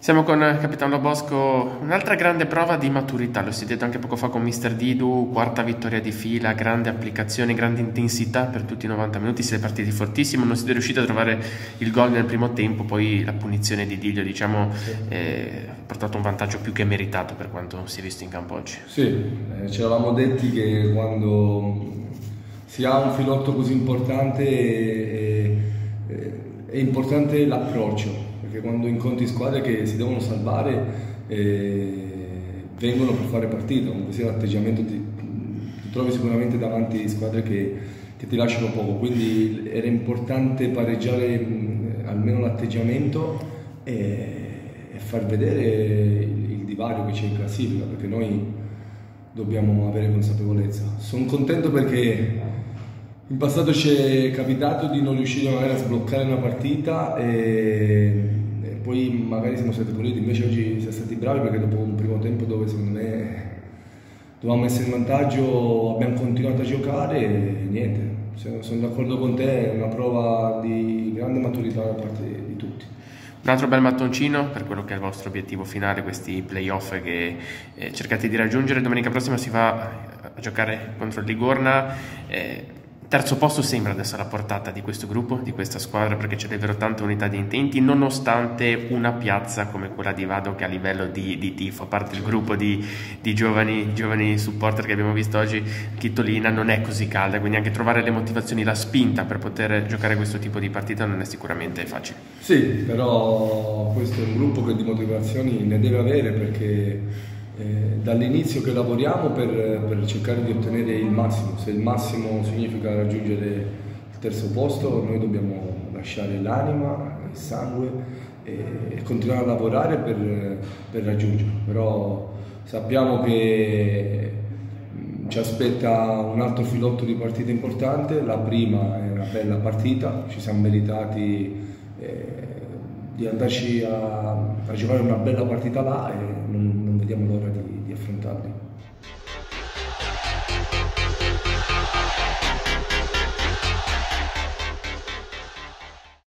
Siamo con Capitano Bosco, un'altra grande prova di maturità, l'ho sentito anche poco fa con Mister Didu, quarta vittoria di fila, grande applicazione, grande intensità per tutti i 90 minuti, siete partiti fortissimo, non siete riusciti a trovare il gol nel primo tempo, poi la punizione di Diglio ha portato un vantaggio più che meritato per quanto si è visto in campo oggi. Sì, ci eravamo detti che quando si ha un filotto così importante è importante l'approccio, perché quando incontri squadre che si devono salvare vengono per fare partita, comunque sia l'atteggiamento ti trovi sicuramente davanti squadre che ti lasciano poco, quindi era importante pareggiare almeno l'atteggiamento e far vedere il divario che c'è in classifica, perché noi dobbiamo avere consapevolezza. Sono contento perché in passato ci è capitato di non riuscire magari a sbloccare una partita e poi magari siamo stati puniti, invece oggi siamo stati bravi perché dopo un primo tempo dove secondo me dovevamo essere in vantaggio abbiamo continuato a giocare e niente, sono d'accordo con te, è una prova di grande maturità da parte di tutti. Un altro bel mattoncino per quello che è il vostro obiettivo finale, questi playoff che cercate di raggiungere. Domenica prossima si va a giocare contro il Ligorna. Terzo posto sembra adesso alla portata di questo gruppo, di questa squadra, perché c'è davvero tanta unità di intenti, nonostante una piazza come quella di Vado che a livello di tifo, a parte il gruppo di giovani supporter che abbiamo visto oggi, Chittolina non è così calda, quindi anche trovare le motivazioni, la spinta per poter giocare questo tipo di partita non è sicuramente facile. Sì, però questo è un gruppo che di motivazioni ne deve avere, perché dall'inizio che lavoriamo per cercare di ottenere il massimo. Se il massimo significa raggiungere il terzo posto, noi dobbiamo lasciare l'anima, il sangue e continuare a lavorare per raggiungerlo. Però sappiamo che ci aspetta un altro filotto di partita importante. La prima è una bella partita, ci siamo meritati di andarci a giocare una bella partita là e non vediamo l'ora di affrontarli.